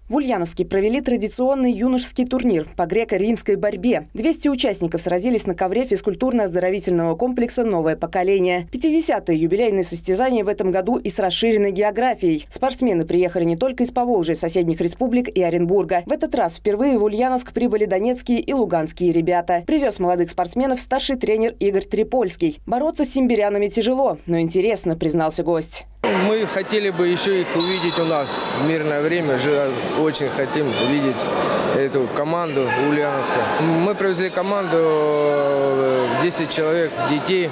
В Ульяновске провели традиционный юношеский турнир по греко-римской борьбе. 200 участников сразились на ковре физкультурно-оздоровительного комплекса «Новое поколение». 50-е юбилейные состязания в этом году и с расширенной географией. Спортсмены приехали не только из Поволжья, соседних республик и Оренбурга. В этот раз впервые в Ульяновск прибыли донецкие и луганские ребята. Привез молодых спортсменов старший тренер Игорь Трипольский. Бороться с симбирянами тяжело, но интересно, признался гость. Мы хотели бы еще их увидеть у нас в мирное время. Очень хотим увидеть эту команду Ульяновска. Мы привезли команду 10 человек, детей.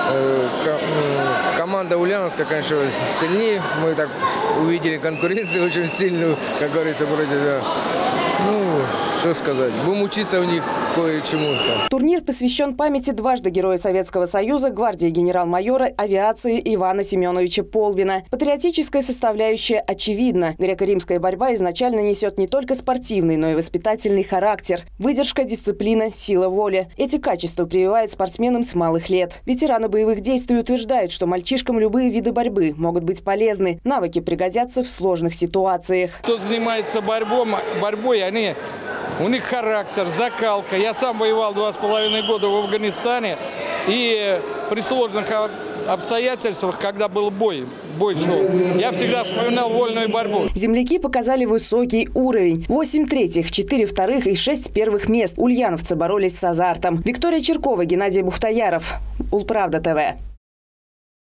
Команда Ульяновска, конечно, сильнее. Мы так увидели конкуренцию очень сильную, как говорится, против. Что сказать. Будем учиться у них кое-чему. Турнир посвящен памяти дважды Героя Советского Союза, гвардии генерал-майора авиации Ивана Семеновича Полбина. Патриотическая составляющая очевидна. Греко-римская борьба изначально несет не только спортивный, но и воспитательный характер. Выдержка, дисциплина, сила воли. Эти качества прививают спортсменам с малых лет. Ветераны боевых действий утверждают, что мальчишкам любые виды борьбы могут быть полезны. Навыки пригодятся в сложных ситуациях. Кто занимается борьбой, у них характер, закалка. Я сам воевал 2,5 года в Афганистане. И при сложных обстоятельствах, когда был бой шел, я всегда вспоминал вольную борьбу. Земляки показали высокий уровень. 8 третьих, 4 вторых и 6 первых мест. Ульяновцы боролись с азартом. Виктория Черкова, Геннадий Бухтаяров. Улправда ТВ.